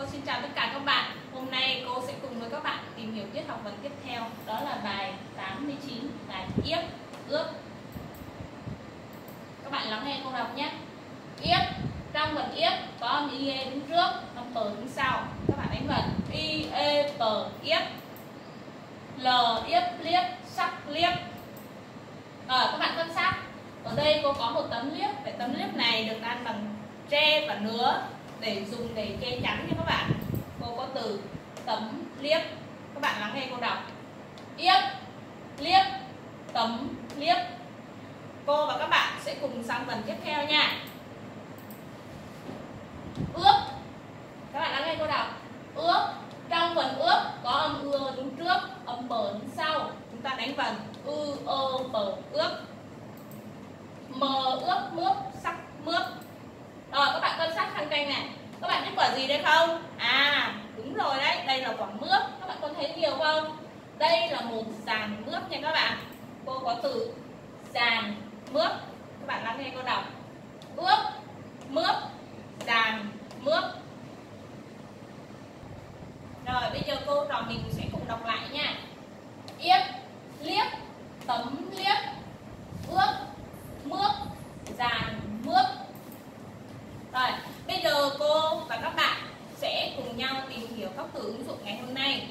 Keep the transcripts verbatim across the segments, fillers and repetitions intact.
xin chào tất cả các bạn. Hôm nay cô sẽ cùng với các bạn tìm hiểu tiết học phần tiếp theo, đó là bài tám mươi chín, bài yếp, ướp. Các bạn lắng nghe cô đọc nhé. Yếp, trong phần yếp có âm ie đứng trước, âm pờ đứng sau. Các bạn đánh vần i e pờ yếp, l yếp liếp, sắc liếp. Rồi các bạn quan sát, ở đây cô có một tấm liếp. Vậy tấm liếp này được đan bằng tre và nứa để dùng để che chắn cho các bạn. Cô có từ tấm liếp. Các bạn lắng nghe cô đọc. Yếp, liếp, tấm liếp. Cô và các bạn sẽ cùng sang phần tiếp theo nha. Ướp. Các bạn lắng nghe cô đọc. Ướp. Trong phần ướp có âm ưa đứng trước, âm bờ đứng sau. Chúng ta đánh vần ư ơ bờ ướp. Mờ ướp mướp sắc mướp. Rồi các bạn quan sát khăn canh này. Các bạn biết quả gì đây không? À đúng rồi đấy, đây là quả mướp. Các bạn có thấy nhiều không? Đây là một dàn mướp nha các bạn. Cô có từ dàn mướp. Các bạn lắng nghe cô đọc. Ướp, mướp, dàn mướp. Rồi bây giờ cô trò mình sẽ cùng đọc lại nha. Yếp, liếp, tấm liếp, ướp, mướp, dàn mướp. Rồi bây giờ cô và các bạn sẽ cùng nhau tìm hiểu các từ ứng dụng ngày hôm nay.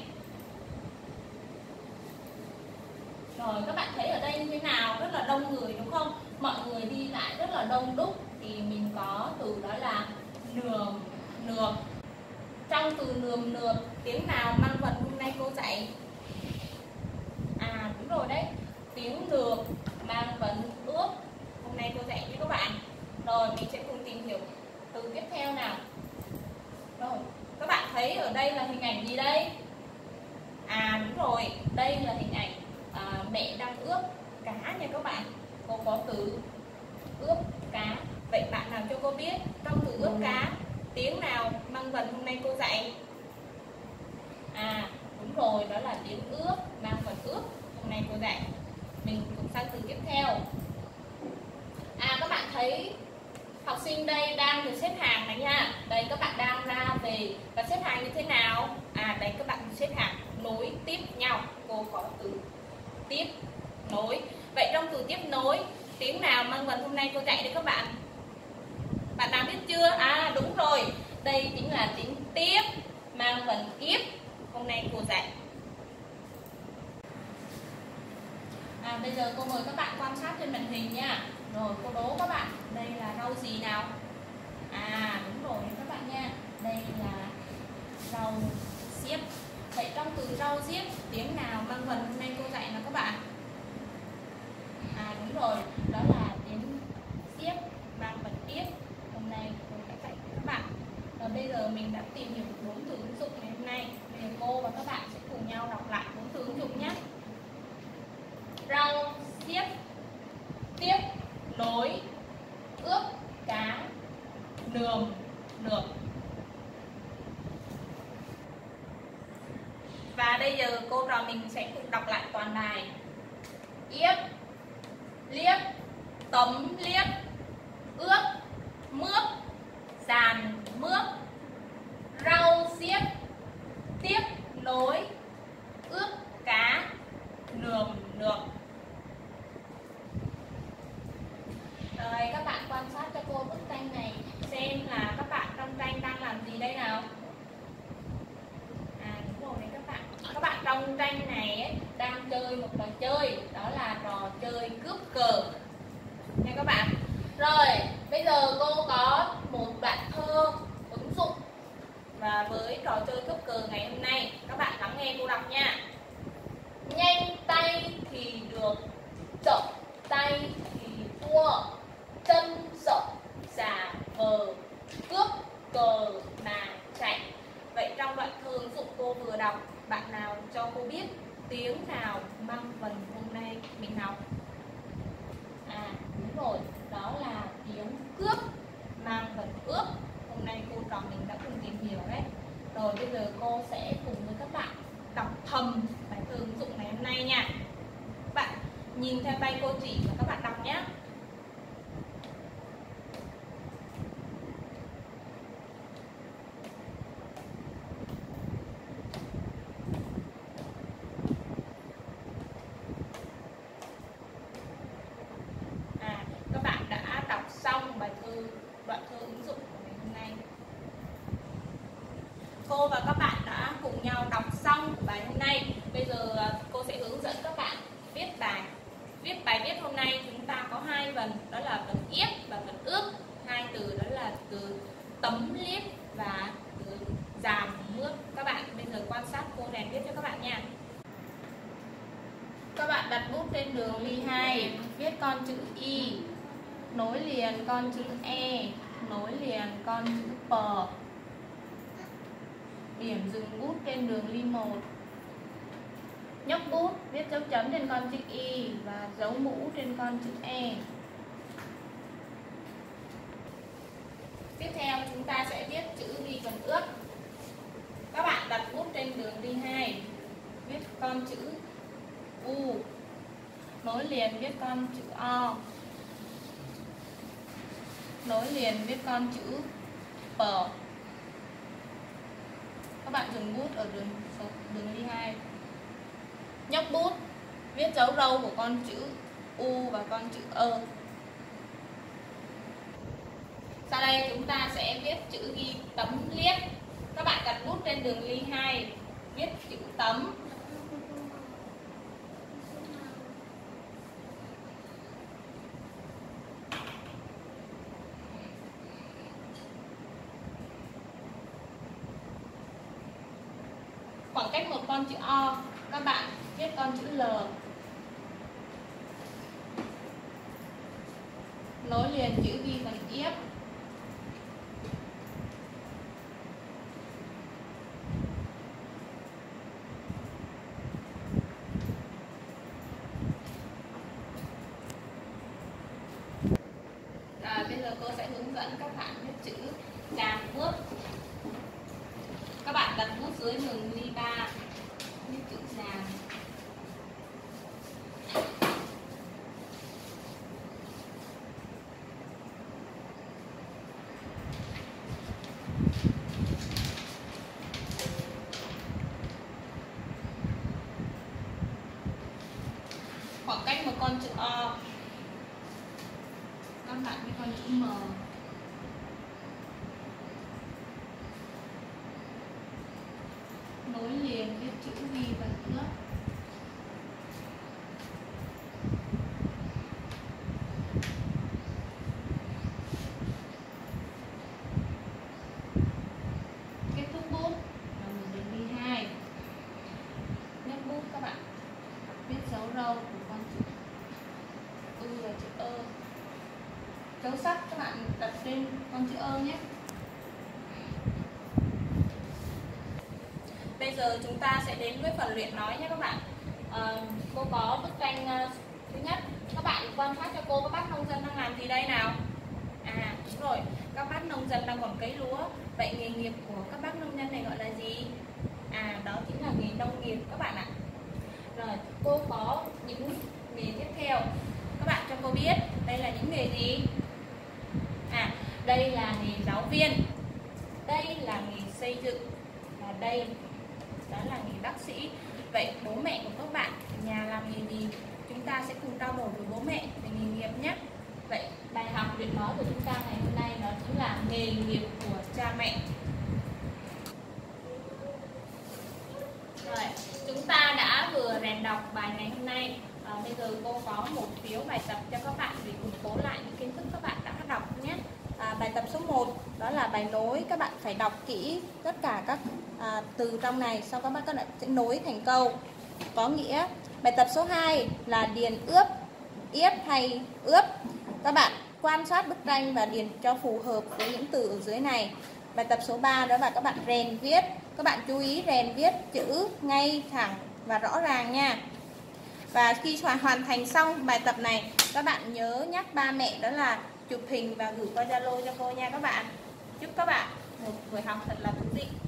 Rồi các bạn thấy ở đây như thế nào? Rất là đông người đúng không? Mọi người đi lại rất là đông đúc. Thì mình có từ đó là nườm, nượp. Trong từ nườm nượp, tiếng nào mang vần hôm nay cô dạy? À đúng rồi đấy, tiếng nượp mang vần ướp. Hôm nay cô dạy với các bạn. Rồi mình sẽ cùng tìm hiểu từ tiếp theo nào. Rồi các bạn thấy ở đây là hình ảnh gì đây? À đúng rồi, đây là hình ảnh à, mẹ đang ướp cá nha các bạn. Cô có từ ướp cá. Vậy bạn nào cho cô biết trong từ ướp cá tiếng nào mang vần hôm nay cô dạy? À đúng rồi, đó là tiếng ướp mang vần ướp. Hôm nay cô dạy. Mình cùng sang từ tiếp theo. À các bạn thấy học sinh đây đang được xếp hàng này nha. Đây các bạn đang ra về và xếp hàng như thế nào? À đây các bạn xếp hàng nối tiếp nhau. Cô có từ tiếp nối. Vậy trong từ tiếp nối tiếng nào mang vần hôm nay cô dạy đấy các bạn? Bạn nào biết chưa? À đúng rồi, đây chính là tiếng tiếp mang vần yếp. Hôm nay cô dạy. À bây giờ cô mời các bạn quan sát trên màn hình nha. Rồi cô đố các bạn, đây là rau gì nào? À đúng rồi các bạn nha, đây là rau diếp. Vậy trong từ rau diếp tiếng nào mang vần hôm nay cô dạy nào các bạn? À đúng rồi, đó là tiếng diếp mang vần yếp. Hôm nay cô đã dạy các bạn. Và bây giờ mình đã tìm hiểu bốn từ ứng dụng ngày hôm nay. Bây giờ cô và các bạn sẽ cùng nhau đọc lại bốn từ ứng dụng nhé. Rau diếp, tiếp nối, ướp cá, nườm nượp. Và bây giờ cô trò mình sẽ cùng đọc lại toàn bài. Yếp, liếp, tấm liếp, ướp, mướp, dàn mướp, rau diếp, tiếp nối, ướp cá, nườm nượp. Rồi các bạn quan sát cho cô bức tranh này, xem là các bạn trong tranh đang làm gì đây nào? À đúng rồi đấy các bạn. Các bạn trong tranh này ấy, đang chơi một trò chơi, đó là trò chơi cướp cờ nha các bạn. Rồi bây giờ cô có một đoạn thơ ứng dụng và với trò chơi cướp cờ ngày hôm nay, các bạn lắng nghe cô đọc nha. Nhanh tay thì được, chậm tay thì thua, chân rộng giả vờ, cướp cờ mà chạy. Vậy trong đoạn thơ ứng dụng cô vừa đọc, bạn nào cho cô biết tiếng nào mang vần hôm nay mình học? À đúng rồi, đó là tiếng cướp mang vần ướp. Hôm nay cô trò mình đã cùng tìm hiểu đấy. Rồi bây giờ cô sẽ cùng với các bạn đọc thầm bài thơ ứng dụng ngày hôm nay nha. Các bạn nhìn theo tay cô chỉ và các bạn đọc nhé. cô và các bạn đã cùng nhau đọc xong bài hôm nay. Bây giờ cô sẽ hướng dẫn các bạn viết bài. Viết bài viết hôm nay chúng ta có hai phần, đó là phần yết và phần ướp. Hai từ đó là từ tấm liếc và từ dàn mướp. Các bạn bây giờ quan sát cô rèn viết cho các bạn nha. Các bạn đặt bút trên đường ly hai, viết con chữ Y, nối liền con chữ E, nối liền con chữ P. Điểm dừng bút trên đường ly một. Nhấc bút, viết dấu chấm trên con chữ Y và dấu mũ trên con chữ E. Tiếp theo chúng ta sẽ viết chữ ghi phần ướp. Các bạn đặt bút trên đường ly hai, viết con chữ U, nối liền viết con chữ O, nối liền viết con chữ P. Các bạn dừng bút ở đường số đường ly hai. Nhấc bút, viết dấu râu của con chữ U và con chữ Ơ. Sau đây chúng ta sẽ viết chữ ghi tấm liếc. Các bạn đặt bút trên đường ly hai, viết chữ tấm. Khoảng cách một con chữ O, các bạn viết con chữ L. Nối liền chữ ghi phần yếp. À, bây giờ cô sẽ hướng dẫn các bạn viết chữ dàn mướp. Các bạn đặt bút dưới đường ly ba, viết chữ dàn. Khoảng cách một con chữ O, các bạn viết con chữ M. Nối liền viết chữ ghi phần ướp. Kết thúc bút là một đường ly hai. Nhấc bút các bạn viết dấu râu của con chữ U và chữ Ơ. Dấu sắc các bạn đặt trên con chữ Ơ nhé. Bây giờ chúng ta sẽ đến với phần luyện nói nhé các bạn. À, cô có bức tranh uh, thứ nhất. Các bạn quan sát cho cô các bác nông dân đang làm gì đây nào? À đúng rồi, các bác nông dân đang còn cấy lúa. Vậy nghề nghiệp của các bác nông dân này gọi là gì? À đó chính là nghề nông nghiệp các bạn ạ. Rồi cô có những nghề tiếp theo. Các bạn cho cô biết đây là những nghề gì? À đây là nghề giáo viên, đây là nghề xây dựng, và đây đó là nghề bác sĩ. Vậy bố mẹ của các bạn ở nhà làm nghề gì? Chúng ta sẽ cùng trao đổi với bố mẹ về nghề nghiệp nhé. Vậy bài học luyện nói của chúng ta ngày hôm nay đó chính là nghề nghiệp của cha mẹ. Rồi, chúng ta đã vừa rèn đọc bài ngày hôm nay. À, bây giờ cô có một phiếu bài tập cho các bạn để củng cố lại những kiến thức các bạn đã đọc nhé. À, bài tập số một đó là bài nối. Các bạn phải đọc kỹ tất cả các à, từ trong này, sau các bạn các bạn sẽ nối thành câu có nghĩa. Bài tập số hai là điền ướp, yết hay ướp. Các bạn quan sát bức tranh và điền cho phù hợp với những từ ở dưới này. Bài tập số ba đó là các bạn rèn viết. Các bạn chú ý rèn viết chữ ngay, thẳng và rõ ràng nha. Và khi hoàn thành xong bài tập này, các bạn nhớ nhắc ba mẹ đó là chụp hình và gửi qua Zalo cho cô nha các bạn. Chúc các bạn một buổi học thật là thú vị.